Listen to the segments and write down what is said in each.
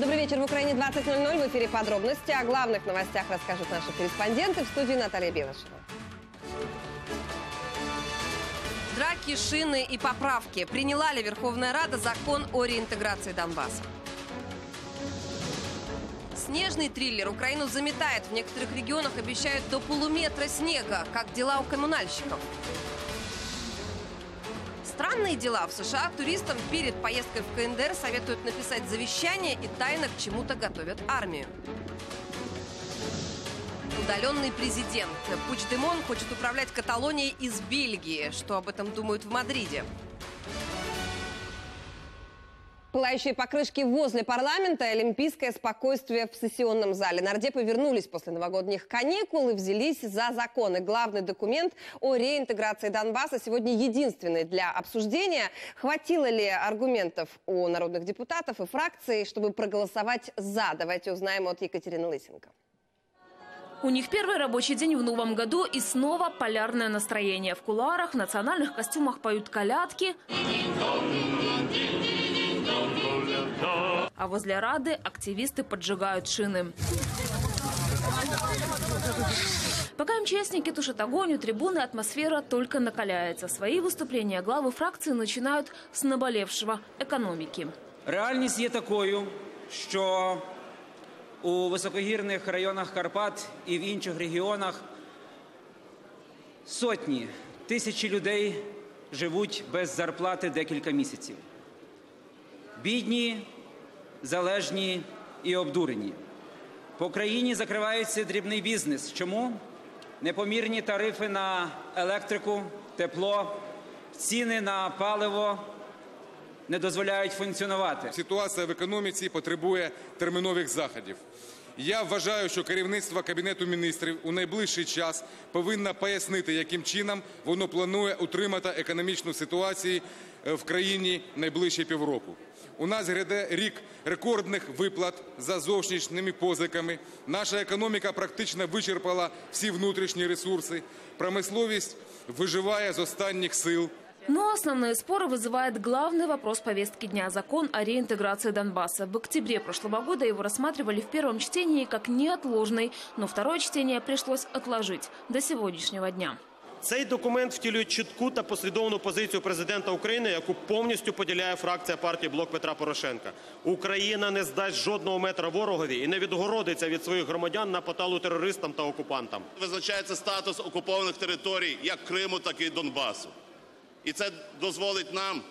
Добрый вечер. В Украине 20:00. В эфире подробности. О главных новостях расскажут наши корреспонденты. В студии Наталья Белышева. Драки, шины и поправки. Приняла ли Верховная Рада закон о реинтеграции Донбасса? Снежный триллер. Украину заметает. В некоторых регионах обещают до полуметра снега. Как дела у коммунальщиков? Странные дела. В США туристам перед поездкой в КНДР советуют написать завещание и тайно к чему-то готовят армию. Удаленный президент. Пучдемон хочет управлять Каталонией из Бельгии. Что об этом думают в Мадриде? Пылающие покрышки возле парламента и олимпийское спокойствие в сессионном зале. Нардепы вернулись после новогодних каникул и взялись за законы. Главный документ о реинтеграции Донбасса сегодня единственный для обсуждения. Хватило ли аргументов у народных депутатов и фракций, чтобы проголосовать «за»? Давайте узнаем от Екатерины Лысенко. У них первый рабочий день в новом году и снова полярное настроение. В кулуарах в национальных костюмах поют колядки, а возле Рады активисты поджигают шины. Пока МЧСники тушат огонь, у трибуны атмосфера только накаляется. Свои выступления главы фракции начинают с наболевшего – экономики. Реальність є такою, що у високогірних районах Карпат і в інших регіонах сотні, тисячі людей живуть без зарплати декілька місяців. Бідні, залежні і обдурені. По країні закривається дрібний бізнес. Чому? Непомірні тарифи на електрику, тепло, ціни на паливо не дозволяють функціонувати. Ситуація в економіці потребує термінових заходів. Я вважаю, що керівництво Кабінету міністрів у найближчий час повинно пояснити, яким чином воно планує утримати економічну ситуацію в країні найближчі півроку. У нас гряде рік рекордних виплат за зовнішніми позиками. Наша економіка практично вичерпала всі внутрішні ресурси. Промисловість виживає з останніх сил. Но основные споры вызывает главный вопрос повестки дня – закон о реинтеграции Донбасса. В октябре прошлого года его рассматривали в первом чтении как неотложный, но второе чтение пришлось отложить до сегодняшнего дня. Цей документ втілює чітку та послідовну позицію президента України, яку повністю поділяє фракція партії «Блок Петра Порошенка». Україна не здасть жодного метра ворогові і не відгородиться від своїх громадян на поталу терористам та окупантам. Визначається статус окупованих територій як Криму, так і Донбасу. І це дозволить нам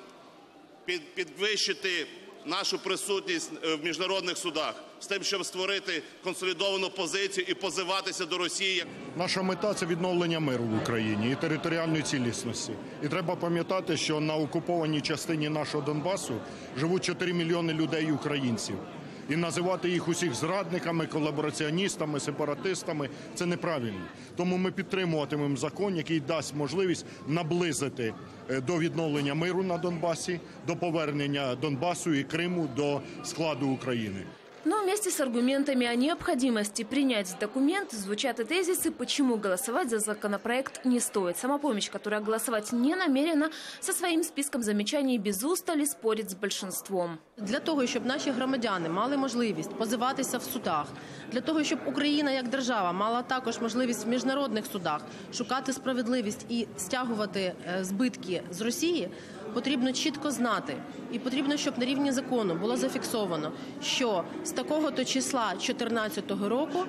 підвищити нашу присутність в міжнародних судах з тим, щоб створити консолідовану позицію і позиватися до Росії. Наша мета – це відновлення миру в Україні і територіальної цілісності. І треба пам'ятати, що на окупованій частині нашого Донбасу живуть 4 мільйони людей українців. І називати їх усіх зрадниками, колабораціоністами, сепаратистами – це неправильно. Тому ми підтримуватимемо закон, який дасть можливість наблизити до відновлення миру на Донбасі, до повернення Донбасу і Криму до складу України. Но вместе с аргументами о необходимости принять документ звучат и тезисы, почему голосовать за законопроект не стоит. Самопомощь, которая голосовать не намерена, со своим списком замечаний без устали спорит с большинством. Для того, щоб наші громадяни мали можливість позиватися в судах, для того, щоб Україна як держава мала також можливість в міжнародних судах шукати справедливість і стягувати збитки з Росії, потрібно чітко знати і потрібно, щоб на рівні закону було зафіксовано, що з такого-то числа 2014 року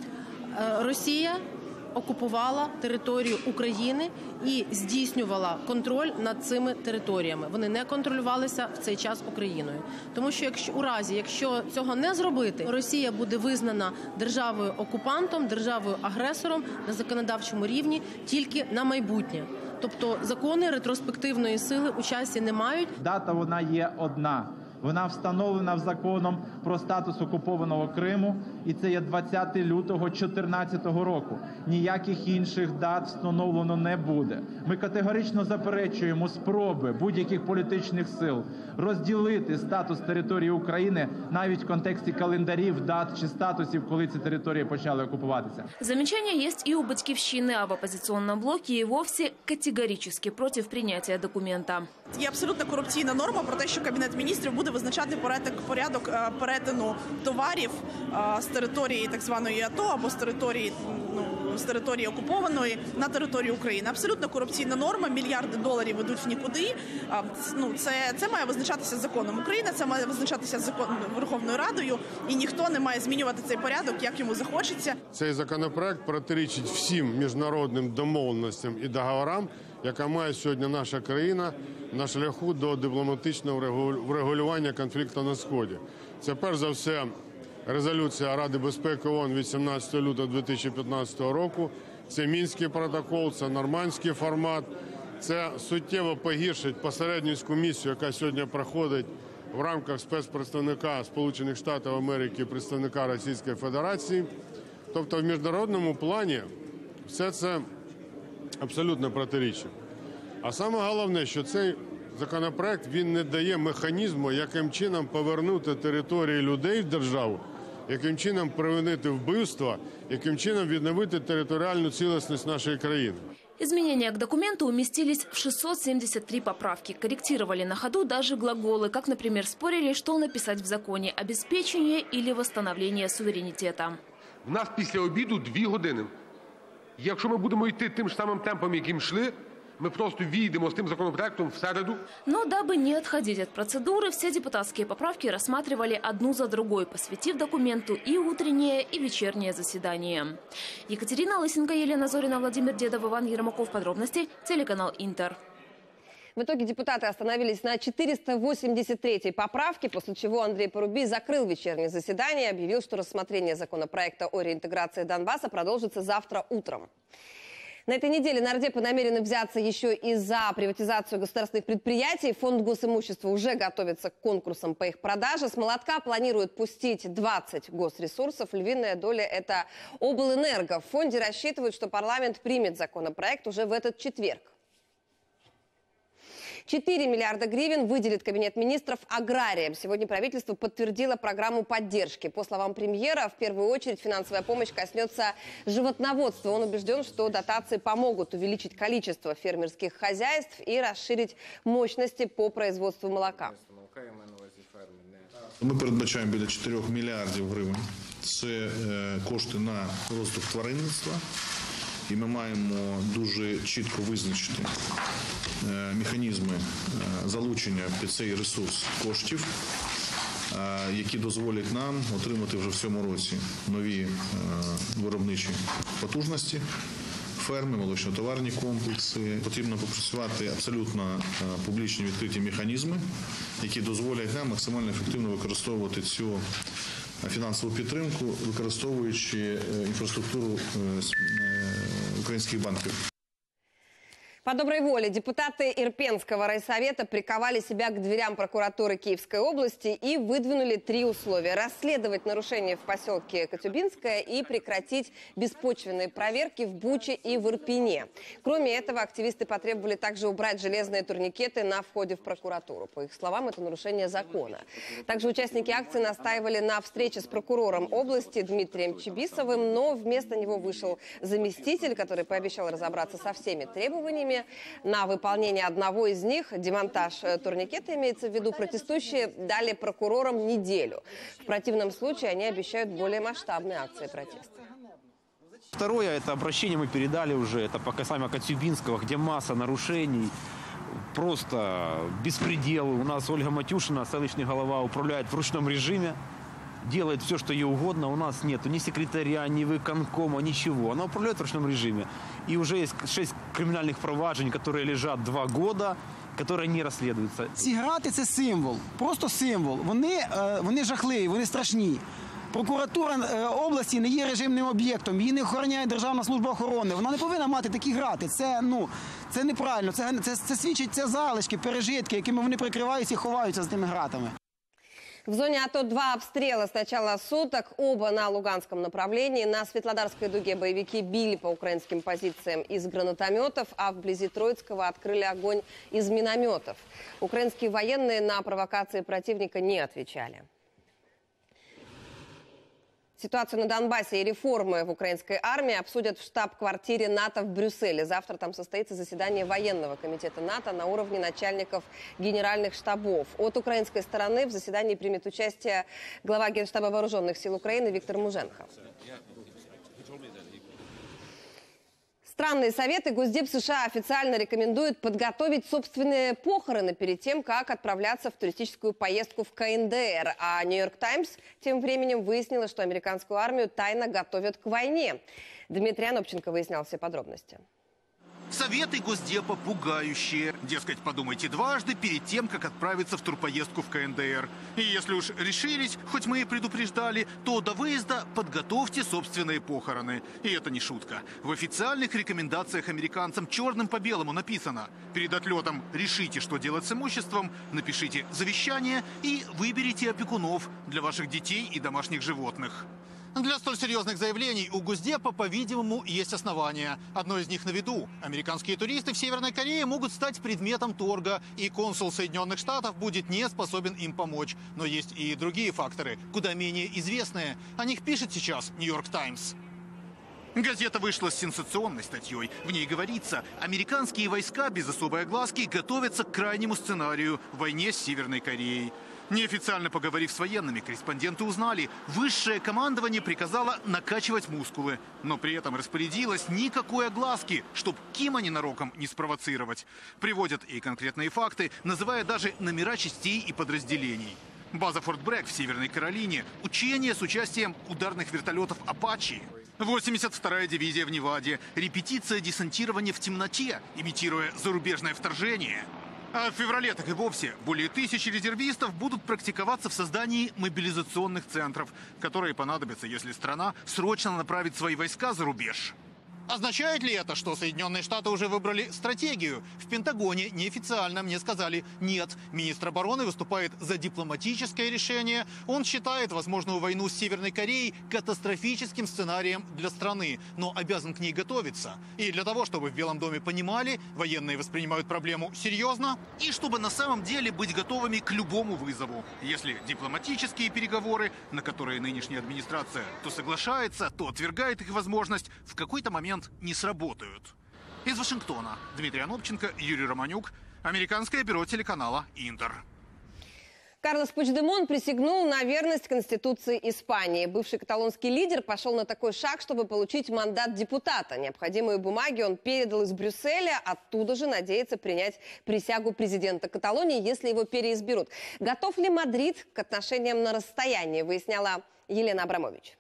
Росія окупувала територію України і здійснювала контроль над цими територіями. Вони не контролювалися в цей час Україною. Тому що якщо цього не зробити, Росія буде визнана державою-окупантом, державою-агресором на законодавчому рівні тільки на майбутнє. Тобто закони ретроспективної сили у часі не мають. Дата вона є одна. Вона встановлена законом про статус окупованого Криму, і це є 20 лютого 2014 року. Ніяких інших дат встановлено не буде. Ми категорично заперечуємо спроби будь-яких політичних сил розділити статус території України навіть в контексті календарів, дат чи статусів, коли ці території почали окупуватися. Замечания есть и у Батьківщины, а в оппозиционном блоке и вовсе категорически против принятия документа. Є абсолютно корупційна норма про те, що Кабінет міністрів буде визначати порядок перетину товарів з території так званої АТО або з території окупованої на територію України. Абсолютно корупційна норма, мільярди доларів ідуть в нікуди. Це має визначатися законом України, це має визначатися законом Верховною Радою, і ніхто не має змінювати цей порядок, як йому захочеться. Цей законопроект протирічить всім міжнародним домовленостям і договорам, яка має сьогодні наша країна на шляху до дипломатичного врегулювання конфлікту на Сході. Це перш за все резолюція Ради безпеки ООН від 17 лютого 2015 року, це Мінський протокол, це нормандський формат, це суттєво погіршить посередницьку місію, яка сьогодні проходить в рамках спецпредставника Сполучених Штатів Америки, представника Російської Федерації. Тобто в міжнародному плані все це абсолютно протирічить. А саме головне, що цей законопроект, він не дає механізму, яким чином повернути території людей в державу, яким чином припинити вбивства, яким чином відновити територіальну цілісність нашої країни. Изменения к документу уместились в 673 поправки. Корректировали на ходу даже глаголы, как, например, спорили, что написать в законе – обеспечение или восстановление суверенитета. У нас після обіду 2 години. Якщо ми будемо йти тим ж самим темпом, яким йшли, мы просто війдемо с тем законопроектом в середу. Но дабы не отходить от процедуры, все депутатские поправки рассматривали одну за другой, посвятив документу и утреннее, и вечернее заседание. Екатерина Лысенко, Елена Зорина, Владимир Дедов, Иван Ермаков. Подробности. Телеканал Интер. В итоге депутаты остановились на 483-й поправке, после чего Андрей Порубий закрыл вечернее заседание и объявил, что рассмотрение законопроекта о реинтеграции Донбасса продолжится завтра утром. На этой неделе нардепы намерены взяться еще и за приватизацию государственных предприятий. Фонд госимущества уже готовится к конкурсам по их продаже. С молотка планируют пустить 20 госресурсов. Львиная доля – это облэнерго. В фонде рассчитывают, что парламент примет законопроект уже в этот четверг. 4 миллиарда гривен выделит Кабинет министров аграриям. Сегодня правительство подтвердило программу поддержки. По словам премьера, в первую очередь финансовая помощь коснется животноводства. Он убежден, что дотации помогут увеличить количество фермерских хозяйств и расширить мощности по производству молока. Ми передбачаємо біля 4 мільярдів гривень. Це кошти на розвиток тваринництва. І ми маємо дуже чітко визначити механізми залучення під цей ресурс коштів, які дозволять нам отримати вже в цьому році нові виробничі потужності, ферми, молочно-товарні комплекси. Потрібно попрацювати абсолютно публічні відкриті механізми, які дозволять нам максимально ефективно використовувати цю фінансову підтримку, використовуючи інфраструктуру українських банків. По доброй воле депутаты Ирпенского райсовета приковали себя к дверям прокуратуры Киевской области и выдвинули 3 условия. Расследовать нарушения в поселке Коцюбинское и прекратить беспочвенные проверки в Буче и в Ирпене. Кроме этого, активисты потребовали также убрать железные турникеты на входе в прокуратуру. По их словам, это нарушение закона. Также участники акции настаивали на встрече с прокурором области Дмитрием Чибисовым, но вместо него вышел заместитель, который пообещал разобраться со всеми требованиями. На выполнение одного из них, демонтаж турникета имеется в виду, протестующие дали прокурорам неделю. В противном случае они обещают более масштабные акции протеста. Второе, это обращение мы передали уже, это по касаемо Коцюбинского, где масса нарушений, просто беспредел. У нас Ольга Матюшина, селищный голова, управляет в ручном режиме. Делает все, что ей угодно. У нас нету ни секретаря, ни выконкома, ничего. Она управляет в ручном режиме. И уже есть 6 криминальных проваджень, которые лежат 2 года, которые не розслідуються. Ці грати – це символ, просто символ. Вони жахливі, вони страшні. Прокуратура області не є режимним об'єктом, її не охороняє Державна служба охорони. Вона не повинна мати такі грати. Це неправильно, це свідчить, це залишки, пережитки, якими вони прикриваються і ховаються з тими гратами. В зоне АТО 2 обстрела с начала суток, оба на Луганском направлении. На Светлодарской дуге боевики били по украинским позициям из гранатометов, а вблизи Троицкого открыли огонь из минометов. Украинские военные на провокации противника не отвечали. Ситуацию на Донбассе и реформы в украинской армии обсудят в штаб-квартире НАТО в Брюсселе. Завтра там состоится заседание военного комитета НАТО на уровне начальников генеральных штабов. От украинской стороны в заседании примет участие глава Генштаба Вооруженных сил Украины Виктор Муженко. Странные советы Госдеп США официально рекомендуют подготовить собственные похороны перед тем, как отправляться в туристическую поездку в КНДР. А «Нью-Йорк Таймс» тем временем выяснила, что американскую армию тайно готовят к войне. Дмитрий Анопченко выяснял все подробности. Советы Госдепа пугающие. Дескать, подумайте дважды перед тем, как отправиться в турпоездку в КНДР. И если уж решились, хоть мы и предупреждали, то до выезда подготовьте собственные похороны. И это не шутка. В официальных рекомендациях американцам черным по белому написано: перед отлетом решите, что делать с имуществом, напишите завещание и выберите опекунов для ваших детей и домашних животных. Для столь серьезных заявлений у Госдепа, по-видимому, есть основания. Одно из них на виду. Американские туристы в Северной Корее могут стать предметом торга, и консул Соединенных Штатов будет не способен им помочь. Но есть и другие факторы, куда менее известные. О них пишет сейчас «Нью-Йорк Таймс». Газета вышла с сенсационной статьей. В ней говорится: американские войска без особой огласки готовятся к крайнему сценарию – войне с Северной Кореей. Неофициально поговорив с военными, корреспонденты узнали, высшее командование приказало накачивать мускулы, но при этом распорядилось никакой огласки, чтоб Кима ненароком не спровоцировать. Приводят и конкретные факты, называя даже номера частей и подразделений. База Форт Брэгг в Северной Каролине, учения с участием ударных вертолетов «Апачи». 82-я дивизия в Неваде, репетиция десантирования в темноте, имитируя зарубежное вторжение. А в феврале так и вовсе более 1000 резервистов будут практиковаться в создании мобилизационных центров, которые понадобятся, если страна срочно направит свои войска за рубеж. Означает ли это, что Соединенные Штаты уже выбрали стратегию? В Пентагоне неофициально мне сказали нет. Министр обороны выступает за дипломатическое решение. Он считает возможную войну с Северной Кореей катастрофическим сценарием для страны, но обязан к ней готовиться. И для того, чтобы в Белом доме понимали, военные воспринимают проблему серьезно, и чтобы на самом деле быть готовыми к любому вызову. Если дипломатические переговоры, на которые нынешняя администрация то соглашается, то отвергает их возможность, в какой-то момент не сработают. Из Вашингтона Дмитрий Анопченко, Юрий Романюк, американское бюро телеканала «Интер». Карлес Пучдемон присягнул на верность Конституции Испании. Бывший каталонский лидер пошел на такой шаг, чтобы получить мандат депутата. Необходимые бумаги он передал из Брюсселя. Оттуда же надеется принять присягу президента Каталонии, если его переизберут. Готов ли Мадрид к отношениям на расстоянии, выясняла Елена Абрамович.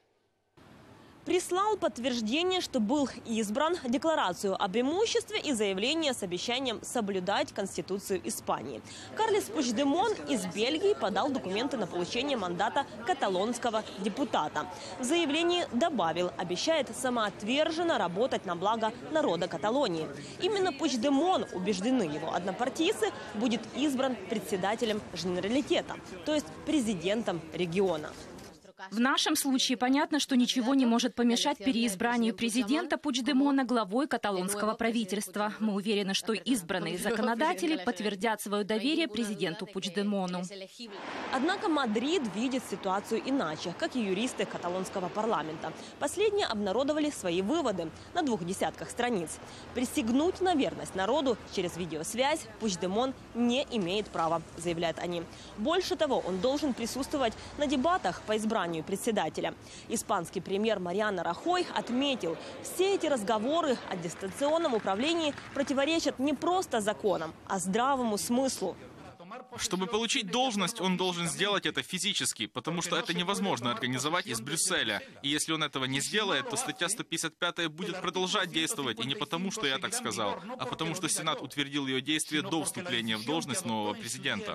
Прислал подтверждение, что был избран, декларацию об имуществе и заявление с обещанием соблюдать Конституцию Испании. Карлес Пучдемон из Бельгии подал документы на получение мандата каталонского депутата. В заявлении добавил, обещает самоотверженно работать на благо народа Каталонии. Именно Пучдемон, убеждены его однопартийцы, будет избран председателем Женералитета, то есть президентом региона. В нашем случае понятно, что ничего не может помешать переизбранию президента Пучдемона главой каталонского правительства. Мы уверены, что избранные законодатели подтвердят свое доверие президенту Пучдемону. Однако Мадрид видит ситуацию иначе, как и юристы каталонского парламента. Последние обнародовали свои выводы на 20 страниц. Присягнуть на верность народу через видеосвязь Пучдемон не имеет права, заявляют они. Больше того, он должен присутствовать на дебатах по избранию председателя. Испанский премьер Мариано Рахой отметил, все эти разговоры о дистанционном управлении противоречат не просто законам, а здравому смыслу. Чтобы получить должность, он должен сделать это физически, потому что это невозможно организовать из Брюсселя. И если он этого не сделает, то статья 155 будет продолжать действовать, и не потому, что я так сказал, а потому, что Сенат утвердил ее действие до вступления в должность нового президента.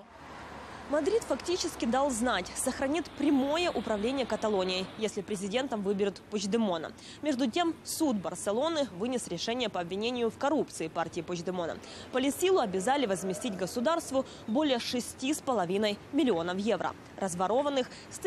Мадрид фактически дал знать, сохранит прямое управление Каталонией, если президентом выберут Пучдемона. Между тем, суд Барселоны вынес решение по обвинению в коррупции партии Пучдемона. Полисилу обязали возместить государству более 6,5 миллионов евро, разворованных с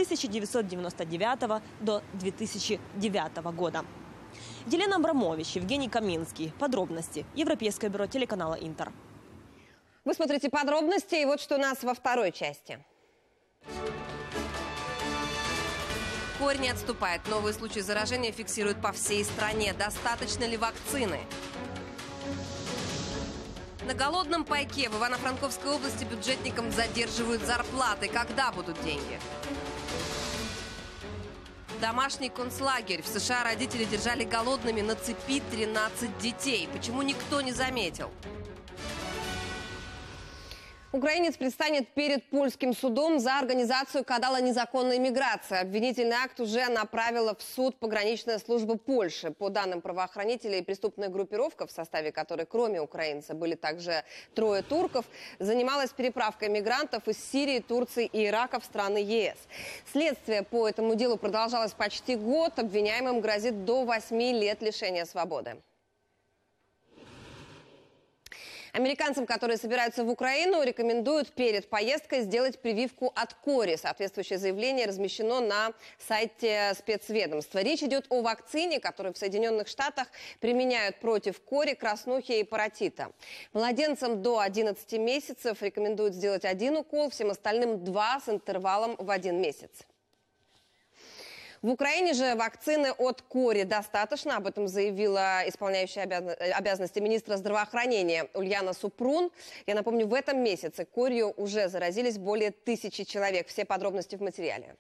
1999 до 2009 года. Елена Абрамович, Евгений Каминский. Подробности. Европейское бюро телеканала «Интер». Вы смотрите подробности, и вот что у нас во второй части. корь не отступает. Новые случаи заражения фиксируют по всей стране. Достаточно ли вакцины? На голодном пайке в Ивано-Франковской области бюджетникам задерживают зарплаты. Когда будут деньги? Домашний концлагерь. В США родители держали голодными на цепи 13 детей. Почему никто не заметил? Украинец предстанет перед польским судом за организацию кадала незаконной миграции. Обвинительный акт уже направила в суд пограничная служба Польши. По данным правоохранителей, преступная группировка, в составе которой кроме украинца были также 3 турков, занималась переправкой мигрантов из Сирии, Турции и Ирака в страны ЕС. Следствие по этому делу продолжалось почти год. Обвиняемым грозит до 8 лет лишения свободы. Американцам, которые собираются в Украину, рекомендуют перед поездкой сделать прививку от кори. Соответствующее заявление размещено на сайте спецведомства. Речь идет о вакцине, которую в Соединенных Штатах применяют против кори, краснухи и паротита. Младенцам до 11 месяцев рекомендуют сделать 1 укол, всем остальным 2 с интервалом в 1 месяц. В Украине же вакцины от кори достаточно. Об этом заявила исполняющая обязанности министра здравоохранения Ульяна Супрун. Я напомню, в этом месяце корью уже заразились более 1000 человек. Все подробности в материале.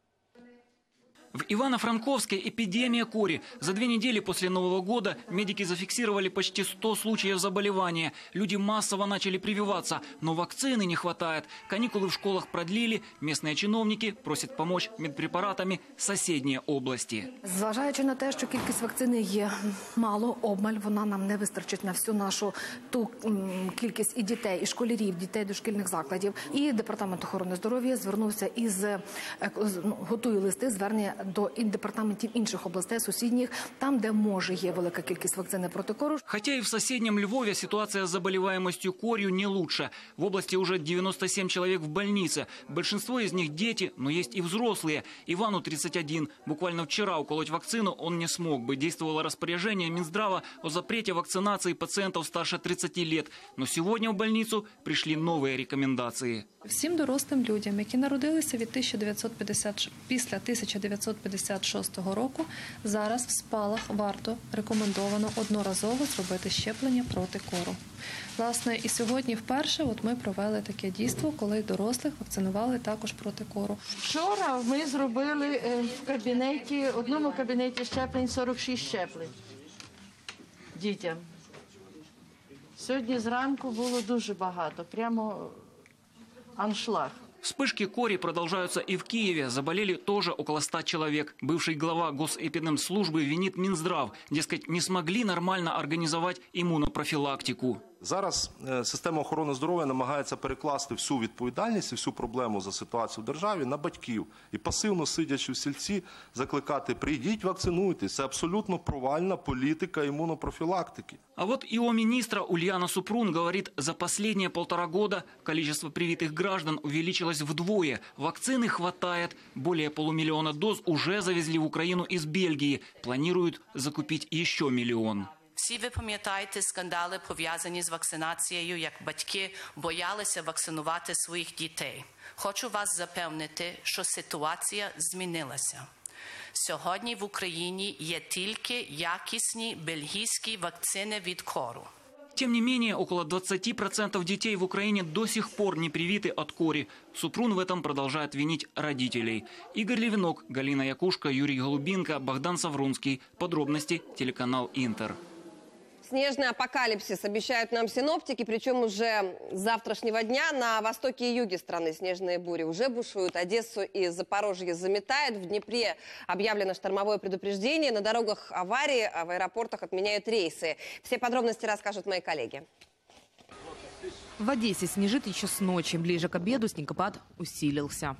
В Ивано-Франковске эпидемия кори. За 2 недели после Нового года медики зафиксировали почти 100 случаев заболевания. Люди массово начали прививаться, но вакцины не хватает. Каникулы в школах продлили, местные чиновники просят помочь медпрепаратами соседние области. Зважаючи на те, що кількість вакцини є мало, обмаль, вона нам не вистачить на всю нашу ту кількість і дітей, і школярів, дітей дошкільних закладів. І Департамент охорони здоров'я звернувся із готує листи звернення до департаментів інших областей, сусідніх, там, де може є велика кількість вакцини проти кору. Хотя и в соседнем Львове ситуация с заболеваемостью корью не лучше. В области уже 97 человек в больнице. Большинство из них дети, но есть и взрослые. Ивану 31. Буквально вчера уколоть вакцину он не смог бы. Действовало распоряжение Минздрава о запрете вакцинации пациентов старше 30 лет. Но сегодня в больницу пришли новые рекомендации. Всім дорослим людям, які народилися після 1956 року, зараз в спалах варто рекомендовано одноразово зробити щеплення проти кору. Власне, і сьогодні вперше ми провели таке дійство, коли дорослих вакцинували також проти кору. Вчора ми зробили в одному кабінеті щеплень 46 щеплень дітям. Сьогодні зранку було дуже багато, прямо аншлаг. Вспышки кори продолжаются и в Киеве. Заболели тоже около 100 человек. Бывший глава Госэпидемслужбы винит Минздрав. Дескать, не смогли нормально организовать иммунопрофилактику. Зараз система охорони здоров'я намагається перекласти всю відповідальність і всю проблему за ситуацію в державі на батьків. І пасивно сидячи в сільці, закликати «прийдіть, вакцинуйтесь». Це абсолютно провальна політика імунопрофілактики. А вот и у министра Ульяна Супрун говорит, за последние 1,5 года количество привитых граждан увеличилось вдвое. Вакцины хватает. Более 500 000 доз уже завезли в Украину из Бельгии. Планируют закупить еще 1 миллион. Всі ви пам'ятаєте скандали, пов'язані з вакцинацією, як батьки боялися вакцинувати своїх дітей. Хочу вас запевнити, що ситуація змінилася. Сьогодні в Україні є тільки якісні бельгійські вакцини від кору. Тем не менее, около 20% детей в Украине до сих пор не привиты от кори. Супрун в этом продолжает винить родителей. Игорь Левинок, Галина Якушка, Юрий Голубинка, Богдан Саврунский. Подробности телеканал «Интер». Снежный апокалипсис обещают нам синоптики, причем уже с завтрашнего дня на востоке и юге страны снежные бури уже бушуют. Одессу и Запорожье заметает. В Днепре объявлено штормовое предупреждение. На дорогах аварии, а в аэропортах отменяют рейсы. Все подробности расскажут мои коллеги. В Одессе снежит еще с ночи. Ближе к обеду снегопад усилился.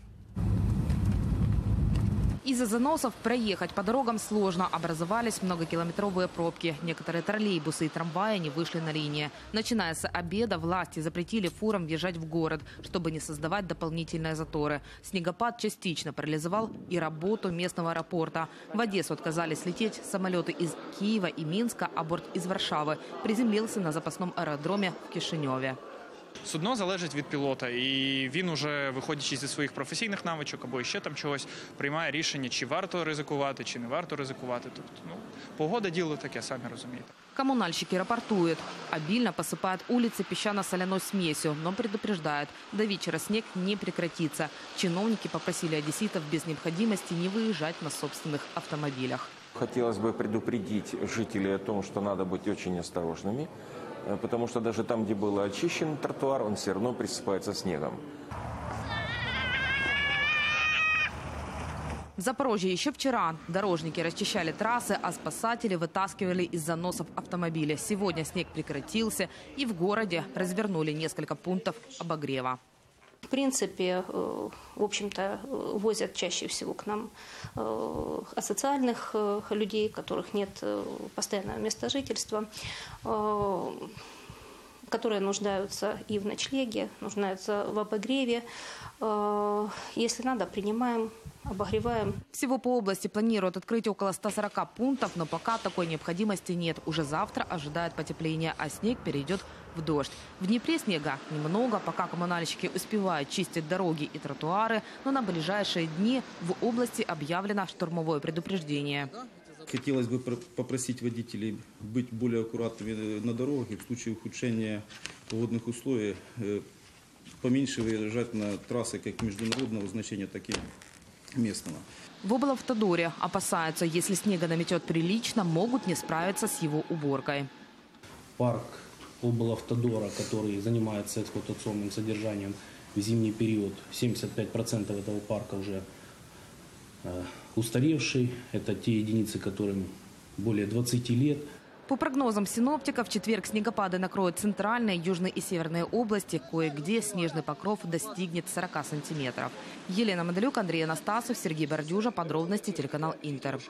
Из-за заносов проехать по дорогам сложно. Образовались многокилометровые пробки. Некоторые троллейбусы и трамваи не вышли на линии. Начиная с обеда власти запретили фурам въезжать в город, чтобы не создавать дополнительные заторы. Снегопад частично парализовал и работу местного аэропорта. В Одессу отказались лететь самолеты из Киева и Минска, а борт из Варшавы приземлился на запасном аэродроме в Кишиневе. Судно залежить від пілота, і він уже, виходячи зі своїх професійних навичок або ще там чогось, приймає рішення, чи варто ризикувати, чи не варто ризикувати. Тобто, погода – діло таке, самі розумієте. Коммунальщики рапортуют. Обильно посыпают улицы песчано-соляной смесью, но предупреждают, до вечера снег не прекратится. Чиновники попросили одесситов без необходимости не выезжать на собственных автомобилях. Хотелось бы предупредить жителей о том, что надо быть очень осторожными, потому что даже там, где был очищен тротуар, он все равно присыпается снегом. В Запорожье еще вчера дорожники расчищали трассы, а спасатели вытаскивали из заносов автомобили. Сегодня снег прекратился, и в городе развернули несколько пунктов обогрева. В принципе, в общем-то, возят чаще всего к нам асоциальных людей, у которых нет постоянного места жительства, которые нуждаются и в ночлеге, нуждаются в обогреве. Если надо, принимаем, обогреваем. Всего по области планируют открыть около 140 пунктов, но пока такой необходимости нет. Уже завтра ожидает потепление, а снег перейдет в дождь. В Днепре снега немного, пока коммунальщики успевают чистить дороги и тротуары, но на ближайшие дни в области объявлено штормовое предупреждение. Хотелось бы попросить водителей быть более аккуратными на дороге. В случае ухудшения погодных условий поменьше выезжать на трассы как международного значения, так и местного. В облавтодоре опасаются, если снега наметет прилично, могут не справиться с его уборкой. Парк облавтодора, который занимается эксплуатационным содержанием в зимний период, 75% этого парка уже устаревший. Это те единицы, которым более 20 лет. По прогнозам синоптиков, в четверг снегопады накроют центральные, южные и северные области. Кое-где снежный покров достигнет 40 сантиметров. Елена Мандалюк, Андрей Анастасов, Сергей Бордюжа. Подробности телеканал Интер.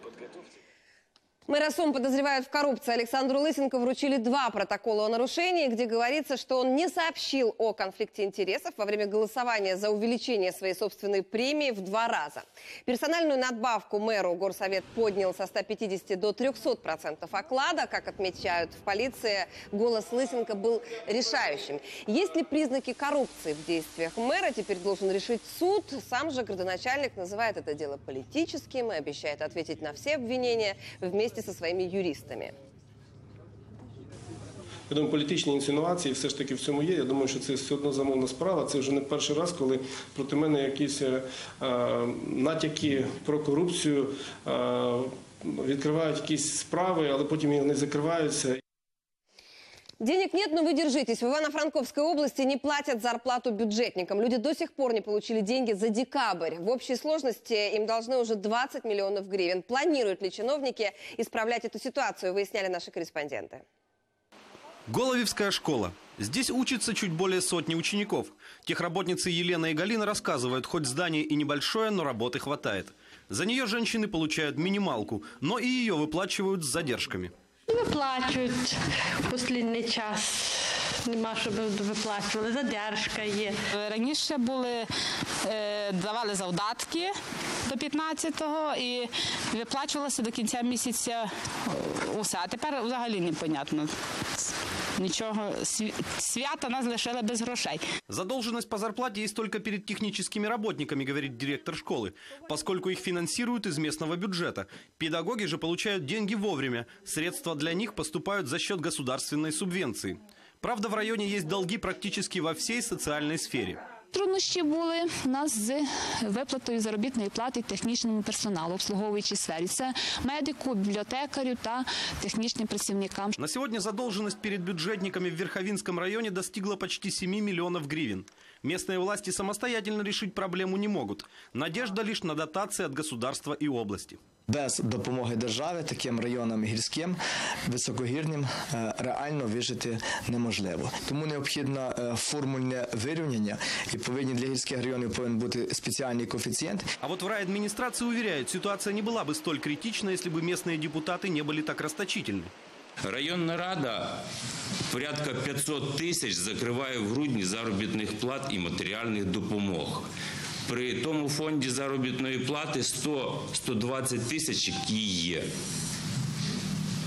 Мэра Сум подозревают в коррупции. Александру Лысенко вручили 2 протокола о нарушении, где говорится, что он не сообщил о конфликте интересов во время голосования за увеличение своей собственной премии в 2 раза. Персональную надбавку мэру горсовет поднял со 150 до 300% оклада. Как отмечают в полиции, голос Лысенко был решающим. Есть ли признаки коррупции в действиях мэра, теперь должен решить суд. Сам же градоначальник называет это дело политическим и обещает ответить на все обвинения вместе со своими юристами. Я думаю, політичні інсинуації все ж таки в цьому є. Я думаю, що це все одно замовна справа. Це вже не перший раз, коли проти мене якісь натяки про корупцію, відкривають якісь справи, але потім їх не закриваються. Денег нет, но вы держитесь. В Ивано-Франковской области не платят зарплату бюджетникам. Люди до сих пор не получили деньги за декабрь. В общей сложности им должны уже 20 миллионов гривен. Планируют ли чиновники исправлять эту ситуацию, выясняли наши корреспонденты. Головевская школа. Здесь учатся чуть более сотни учеников. Техработницы Елена и Галина рассказывают, хоть здание и небольшое, но работы хватает. За нее женщины получают минималку, но и ее выплачивают с задержками. Виплачують в останній час. Нема, щоб виплачували. Задержка є. Раніше давали завдатки до 15-го і виплачувалося до кінця місяця усе. А тепер взагалі непонятно. Ничего, свято нас лишили без грошей. Задолженность по зарплате есть только перед техническими работниками, говорит директор школы, поскольку их финансируют из местного бюджета. Педагоги же получают деньги вовремя. Средства для них поступают за счет государственной субвенции. Правда, в районе есть долги практически во всей социальной сфере. Труднощі були у нас з виплатою заробітної плати технічному персоналу, обслуговуючій сфері. Це медику, бібліотекарю та технічним працівникам. На сегодня задолженность перед бюджетниками в Верховинском районе достигла почти 7 миллионов гривен. Местные власти самостоятельно решить проблему не могут. Надежда лишь на дотации от государства и области. Без допомоги держави таким районам гірським, високогірним реально вижити неможливо. Тому необхідно формульне вирівняння і для гірських районів повинен бути спеціальний коефіцієнт. А вот в райадминистрации уверяют, ситуация не была бы столь критична, если бы местные депутаты не были так расточительны. Районна рада порядка 500 тисяч закриває в грудні заробітних плат і матеріальних допомог. При тому фонді заробітної плати 100-120 тисяч, які є. В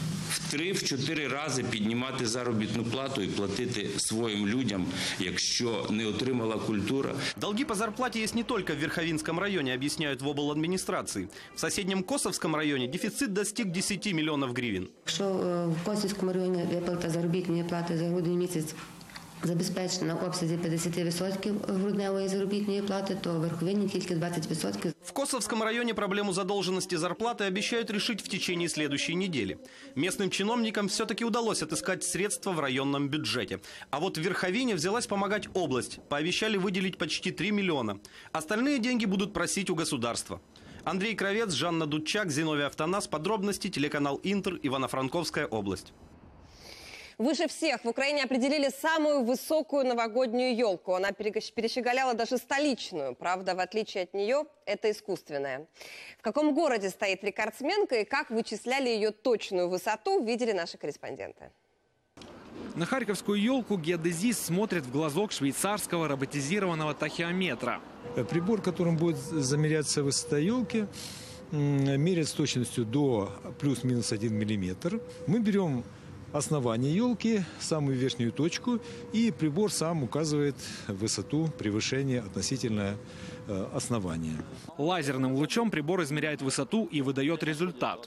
3-4 рази піднімати заробітну плату і платити своїм людям, якщо не отримала культура. Долги по зарплате есть не только в Верховинском районе, объясняют в обладминистрации. В соседнем Косовском районе дефицит достиг 10 миллионов гривен. Якщо в Косівському районі виплата заробітної плати за грудень місяць забезпечена в обсязі 50% грудневої заробітної плати, то в Верховині тільки 20%. В Косовском районе проблему задолженности зарплаты обещают решить в течение следующей недели. Местным чиновникам все-таки удалось отыскать средства в районном бюджете. А вот в Верховине взялась помогать область. Пообещали выделить почти 3 миллиона. Остальные деньги будут просить у государства. Андрей Кравец, Жанна Дудчак, Зиновий Автонас. Подробности телеканал Интер, Ивано-Франковская область. Выше всех в Украине определили самую высокую новогоднюю елку. Она перещеголяла даже столичную. Правда, в отличие от нее, это искусственная. В каком городе стоит рекордсменка и как вычисляли ее точную высоту, видели наши корреспонденты. На харьковскую елку геодезист смотрит в глазок швейцарского роботизированного тахиометра. Прибор, которым будет замеряться высота елки, меряет с точностью до плюс-минус 1 миллиметр. Мы берем основание елки, самую верхнюю точку, и прибор сам указывает высоту превышения относительно основания. Лазерным лучом прибор измеряет высоту и выдает результат.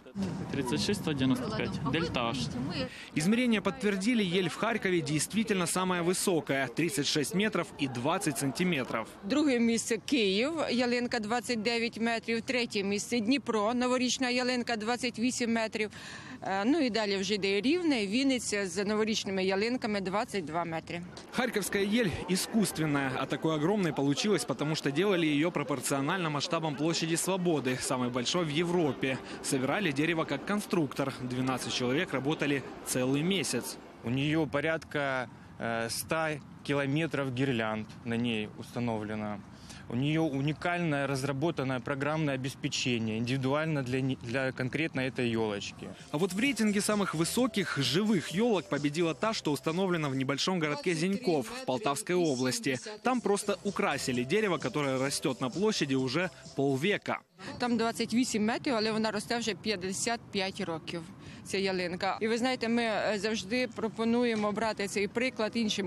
36-195. Дельтаж. Измерения подтвердили, ель в Харькове действительно самая высокая – 36 метров и 20 сантиметров. Друге місце – Київ, ялинка 29 метрів. Третє місце – Дніпро, новорічна ялинка 28 метрів. Ну и далее вже йде Рівне, Вінниця з новорічними ялинками 22 метри. Харьковская ель искусственная, а такой огромной получилась, потому что делали ее пропорционально масштабам площади Свободы, самой большой в Европе. Собирали дерево как конструктор. 12 человек работали целый месяц. У нее порядка 100 километров гирлянд на ней установлено. У нее уникальное разработанное программное обеспечение, индивидуально для конкретно этой елочки. А вот в рейтинге самых высоких живых елок победила та, что установлена в небольшом городке Зеньков в Полтавской области. Там просто украсили дерево, которое растет на площади уже полвека. Там 28 метрів, але вона росте вже 55 років. Ця ялинка. І ви знаєте, ми завжди пропонуємо брати цей приклад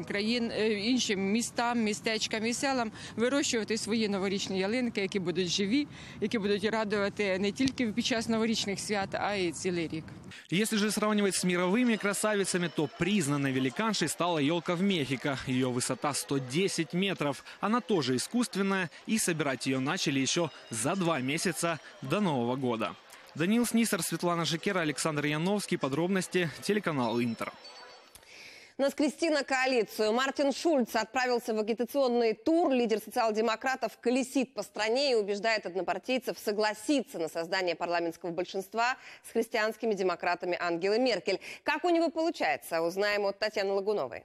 іншим містам, містечкам і селам, вирощувати свої новорічні ялинки, які будуть живі, які будуть радувати не тільки під час новорічних свят, а й цілий рік. Если же сравнивать с мировыми красавицами, то признанной великаншей стала елка в Мехико. Ее высота 110 метров. Она тоже искусственная, и собирать ее начали еще за 2 месяца до Нового года. Даниил Снисар, Светлана Жикера, Александр Яновский. Подробности телеканал Интер. Наскрести на коалицию. Мартин Шульц отправился в агитационный тур. Лидер социал-демократов колесит по стране и убеждает однопартийцев согласиться на создание парламентского большинства с христианскими демократами Ангелы Меркель. Как у него получается, узнаем от Татьяны Лагуновой.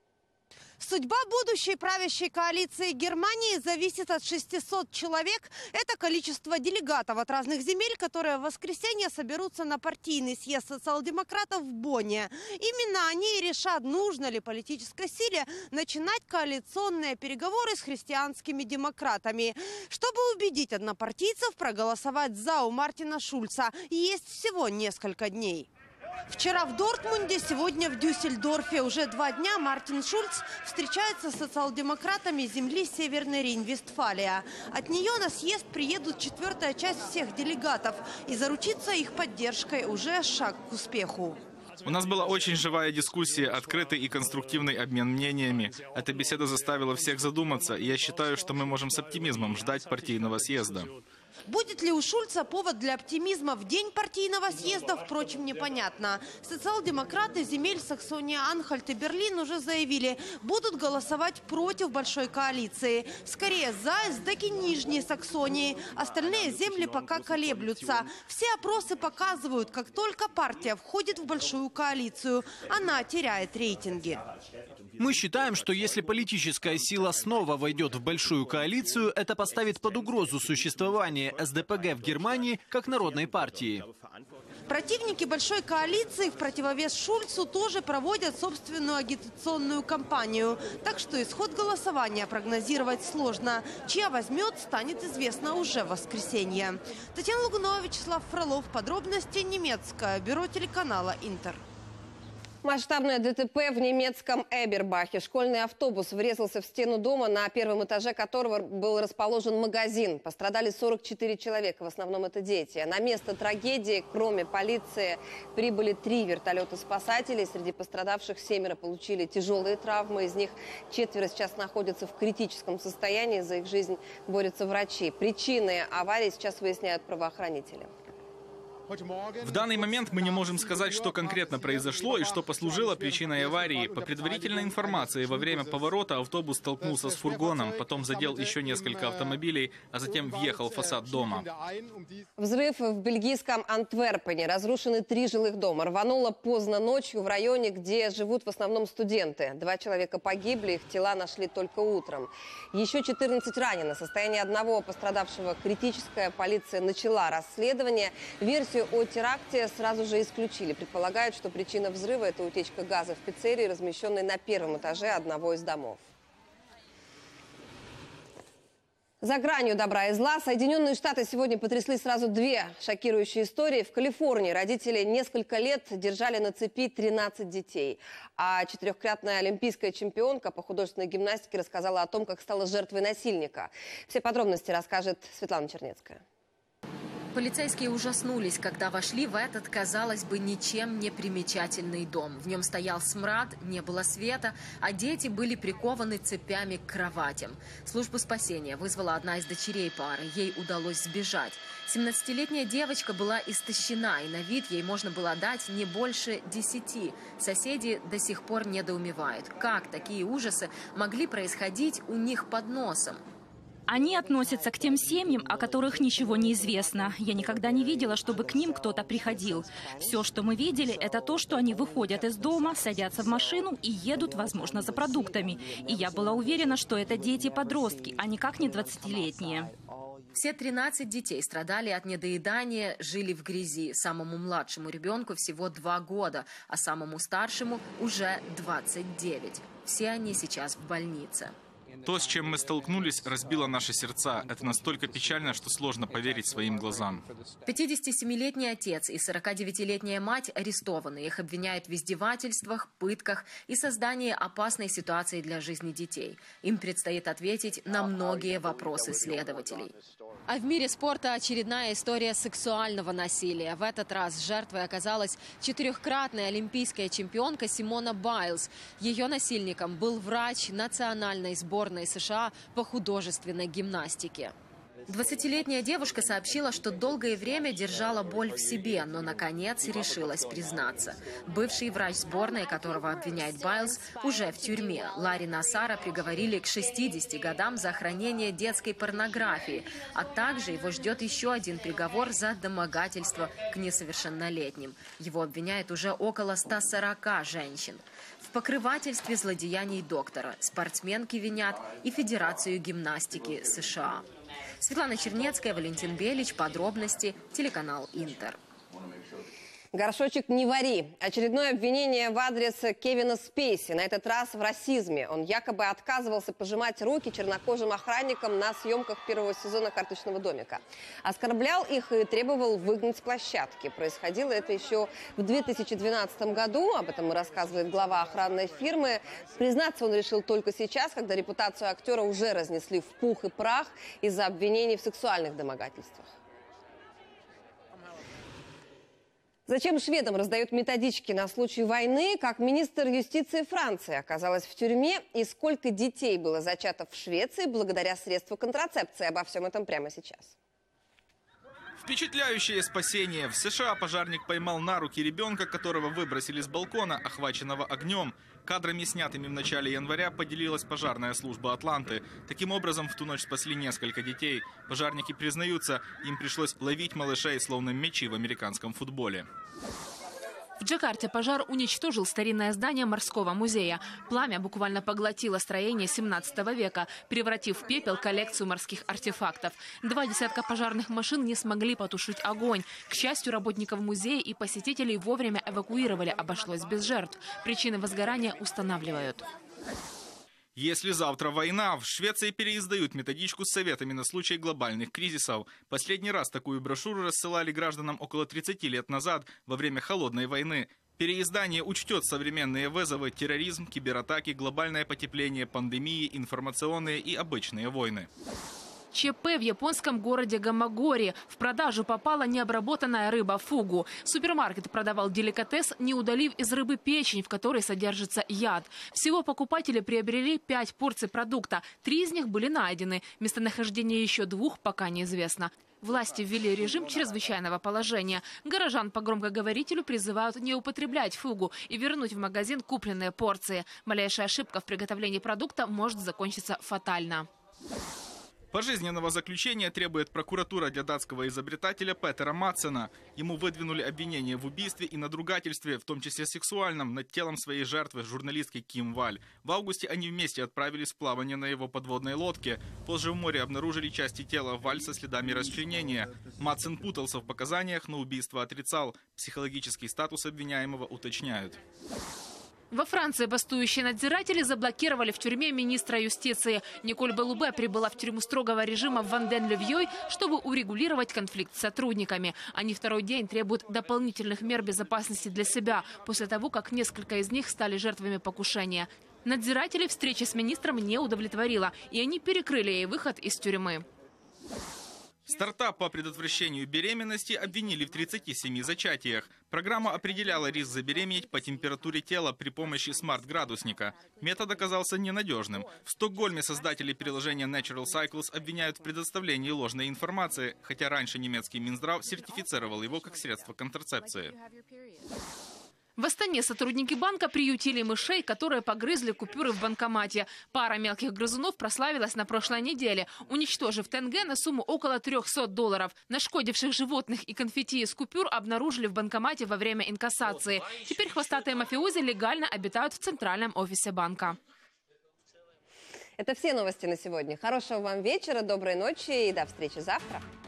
Судьба будущей правящей коалиции Германии зависит от 600 человек. Это количество делегатов от разных земель, которые в воскресенье соберутся на партийный съезд социал-демократов в Бонне. Именно они решат, нужно ли политической силе начинать коалиционные переговоры с христианскими демократами. Чтобы убедить однопартийцев проголосовать за у Мартина Шульца, есть всего несколько дней. Вчера в Дортмунде, сегодня в Дюссельдорфе. Уже 2 дня Мартин Шульц встречается с социал-демократами земли Северный Рейн-Вестфалия. От нее на съезд приедут 4-я часть всех делегатов. И заручиться их поддержкой уже шаг к успеху. У нас была очень живая дискуссия, открытый и конструктивный обмен мнениями. Эта беседа заставила всех задуматься, и я считаю, что мы можем с оптимизмом ждать партийного съезда. Будет ли у Шульца повод для оптимизма в день партийного съезда, впрочем, непонятно. Социал-демократы земель Саксония-Анхальт и Берлин уже заявили, будут голосовать против большой коалиции. Скорее за эсдеки Нижней Саксонии. Остальные земли пока колеблются. Все опросы показывают, как только партия входит в большую коалицию, она теряет рейтинги. Мы считаем, что если политическая сила снова войдет в большую коалицию, это поставит под угрозу существование СДПГ в Германии как народной партии. Противники большой коалиции в противовес Шульцу тоже проводят собственную агитационную кампанию. Так что исход голосования прогнозировать сложно. Чья возьмет, станет известно уже в воскресенье. Татьяна Лагунова, Вячеслав Фролов. Подробности немецкое бюро телеканала Интер. Масштабное ДТП в немецком Эбербахе. Школьный автобус врезался в стену дома, на первом этаже которого был расположен магазин. Пострадали 44 человека, в основном это дети. На место трагедии, кроме полиции, прибыли 3 вертолета спасателей. Среди пострадавших 7 получили тяжелые травмы. Из них 4 сейчас находятся в критическом состоянии. За их жизнь борются врачи. Причины аварии сейчас выясняют правоохранители. В данный момент мы не можем сказать, что конкретно произошло и что послужило причиной аварии. По предварительной информации, во время поворота автобус столкнулся с фургоном, потом задел еще несколько автомобилей, а затем въехал в фасад дома. Взрыв в бельгийском Антверпене. Разрушены 3 жилых дома. Рвануло поздно ночью в районе, где живут в основном студенты. 2 человека погибли, их тела нашли только утром. Еще 14 ранено. Состояние одного пострадавшего критическое. Полиция начала расследование. Версию о теракте сразу же исключили. Предполагают, что причина взрыва – это утечка газа в пиццерии, размещенной на первом этаже одного из домов. За гранью добра и зла Соединенные Штаты сегодня потрясли сразу 2 шокирующие истории. В Калифорнии родители несколько лет держали на цепи 13 детей. А 4-кратная олимпийская чемпионка по художественной гимнастике рассказала о том, как стала жертвой насильника. Все подробности расскажет Светлана Чернецкая. Полицейские ужаснулись, когда вошли в этот, казалось бы, ничем не примечательный дом. В нем стоял смрад, не было света, а дети были прикованы цепями к кроватям. Службу спасения вызвала одна из дочерей пары. Ей удалось сбежать. 17-летняя девочка была истощена, и на вид ей можно было дать не больше 10. Соседи до сих пор недоумевают, как такие ужасы могли происходить у них под носом. Они относятся к тем семьям, о которых ничего не известно. Я никогда не видела, чтобы к ним кто-то приходил. Все, что мы видели, это то, что они выходят из дома, садятся в машину и едут, возможно, за продуктами. И я была уверена, что это дети-подростки, а никак не 20-летние. Все 13 детей страдали от недоедания, жили в грязи. Самому младшему ребенку всего 2 года, а самому старшему уже 29. Все они сейчас в больнице. То, с чем мы столкнулись, разбило наши сердца. Это настолько печально, что сложно поверить своим глазам. 57-летний отец и 49-летняя мать арестованы. Их обвиняют в издевательствах, пытках и создании опасной ситуации для жизни детей. Им предстоит ответить на многие вопросы следователей. А в мире спорта очередная история сексуального насилия. В этот раз жертвой оказалась 4-кратная олимпийская чемпионка Симона Байлз. Ее насильником был врач национальной сборной США по художественной гимнастике. 20-летняя девушка сообщила, что долгое время держала боль в себе, но, наконец, решилась признаться. Бывший врач сборной, которого обвиняет Байлз, уже в тюрьме. Ларри Нассара приговорили к 60 годам за хранение детской порнографии, а также его ждет еще один приговор за домогательство к несовершеннолетним. Его обвиняют уже около 140 женщин. В покрывательстве злодеяний доктора спортсменки винят и Федерацию гимнастики США. Светлана Чернецкая, Валентин Белич. Подробности. Телеканал Интер. Горшочек не вари. Очередное обвинение в адрес Кевина Спейси. На этот раз в расизме. Он якобы отказывался пожимать руки чернокожим охранникам на съемках первого сезона «Карточного домика». Оскорблял их и требовал выгнать с площадки. Происходило это еще в 2012 году. Об этом рассказывает глава охранной фирмы. Признаться он решил только сейчас, когда репутацию актера уже разнесли в пух и прах из-за обвинений в сексуальных домогательствах. Зачем шведам раздают методички на случай войны, как министр юстиции Франции оказалась в тюрьме и сколько детей было зачато в Швеции благодаря средству контрацепции. Обо всем этом прямо сейчас. Впечатляющее спасение. В США пожарник поймал на руки ребенка, которого выбросили с балкона, охваченного огнем. Кадрами, снятыми в начале января, поделилась пожарная служба Атланты. Таким образом, в ту ночь спасли несколько детей. Пожарники признаются, им пришлось ловить малышей, словно мячи в американском футболе. В Джакарте пожар уничтожил старинное здание морского музея. Пламя буквально поглотило строение 17 века, превратив в пепел коллекцию морских артефактов. 2 десятка пожарных машин не смогли потушить огонь. К счастью, работников музея и посетителей вовремя эвакуировали, обошлось без жертв. Причины возгорания устанавливают. Если завтра война, в Швеции переиздают методичку с советами на случай глобальных кризисов. Последний раз такую брошюру рассылали гражданам около 30 лет назад, во время Холодной войны. Переиздание учтет современные вызовы: терроризм, кибератаки, глобальное потепление, пандемии, информационные и обычные войны. ЧП в японском городе Гамагори. В продажу попала необработанная рыба фугу. Супермаркет продавал деликатес, не удалив из рыбы печень, в которой содержится яд. Всего покупатели приобрели 5 порций продукта. 3 из них были найдены. Местонахождение еще 2 пока неизвестно. Власти ввели режим чрезвычайного положения. Горожан по громкоговорителю призывают не употреблять фугу и вернуть в магазин купленные порции. Малейшая ошибка в приготовлении продукта может закончиться фатально. Пожизненного заключения требует прокуратура для датского изобретателя Петера Мадсена. Ему выдвинули обвинения в убийстве и надругательстве, в том числе сексуальном, над телом своей жертвы, журналистки Ким Валь. В августе они вместе отправились в плавание на его подводной лодке. Позже в море обнаружили части тела Валь со следами расчленения. Мадсен путался в показаниях, но убийство отрицал. Психологический статус обвиняемого уточняют. Во Франции бастующие надзиратели заблокировали в тюрьме министра юстиции. Николь Беллубе прибыла в тюрьму строгого режима в Ванден-Левьей, чтобы урегулировать конфликт с сотрудниками. Они второй день требуют дополнительных мер безопасности для себя, после того, как несколько из них стали жертвами покушения. Надзирателей встреча с министром не удовлетворила, и они перекрыли ей выход из тюрьмы. Стартап по предотвращению беременности обвинили в 37 зачатиях. Программа определяла риск забеременеть по температуре тела при помощи смарт-градусника. Метод оказался ненадежным. В Стокгольме создатели приложения Natural Cycles обвиняют в предоставлении ложной информации, хотя раньше немецкий Минздрав сертифицировал его как средство контрацепции. В Астане сотрудники банка приютили мышей, которые погрызли купюры в банкомате. Пара мелких грызунов прославилась на прошлой неделе, уничтожив тенге на сумму около $300. Нашкодивших животных и конфетти из купюр обнаружили в банкомате во время инкассации. Теперь хвостатые мафиози легально обитают в центральном офисе банка. Это все новости на сегодня. Хорошего вам вечера, доброй ночи и до встречи завтра.